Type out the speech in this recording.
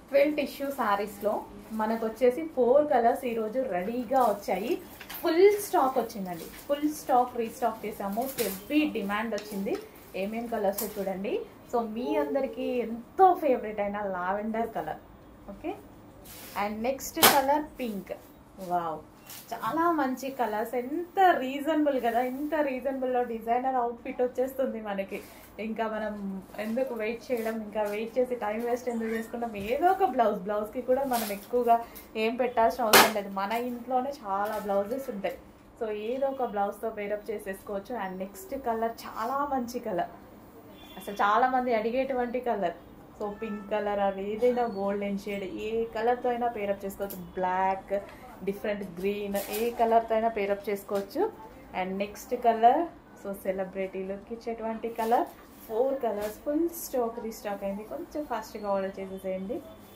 Twill tissue సారీస్లో మనకు వచ్చేసి 4 colours ఈరోజు రెడీగా వచ్చాయి. ఫుల్ స్టాక్ వచ్చిందండి. ఫుల్ స్టాక్ రీస్టాక్ చేసాము. హెవీ డిమాండ్ వచ్చింది. ఏమేం కలర్స్ చూడండి. సో మీ అందరికీ ఎంతో ఫేవరెట్ అయిన lavender colour. Okay, and next colour pink. Wow, చాలా మంచి కలర్స్. ఎంత రీజనబుల్ కదా, ఎంత రీజనబుల్లో డిజైనర్ అవుట్ఫిట్ వచ్చేస్తుంది మనకి. ఇంకా మనం ఎందుకు వెయిట్ చేయడం, ఇంకా వెయిట్ చేసి టైం వేస్ట్ ఎందుకు చేసుకుంటాం. ఏదో ఒక బ్లౌజ్కి కూడా మనం ఎక్కువగా ఏం పెట్టాల్సిన అవసరం లేదు. మన ఇంట్లోనే చాలా బ్లౌజెస్ ఉంటాయి. సో ఏదో ఒక బ్లౌజ్తో పేరప్ చేసేసుకోవచ్చు. అండ్ నెక్స్ట్ కలర్ చాలా మంచి కలర్, అసలు చాలామంది అడిగేటువంటి కలర్. సో పింక్ కలర్, అది ఏదైనా గోల్డెన్ షేడ్, ఏ కలర్తో అయినా పేరప్ చేసుకోవచ్చు. బ్లాక్, డిఫరెంట్ గ్రీన్, ఏ కలర్తో అయినా పేరప్ చేసుకోవచ్చు. And next colour, so celebrity look ఇచ్చేటువంటి colour. 4 colours full stock restock అయింది. కొంచెం ఫాస్ట్గా ఆర్డర్ చేసేసేయండి.